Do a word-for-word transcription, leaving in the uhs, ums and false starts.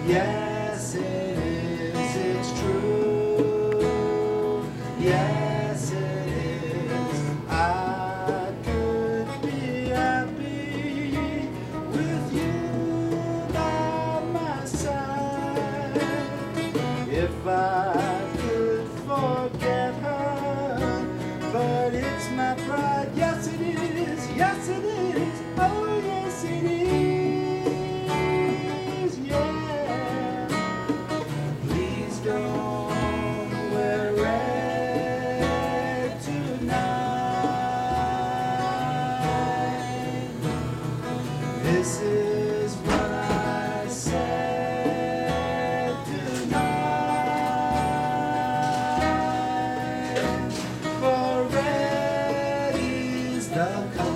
Yes, it is, it's true. Yes, it is. I could be happy with you by my side if I could forget her, but it's my pride. Yes, it is. Yes, it is. Oh, yes, it is. Yeah. Please don't wear red tonight. This is what I said tonight. For red is the color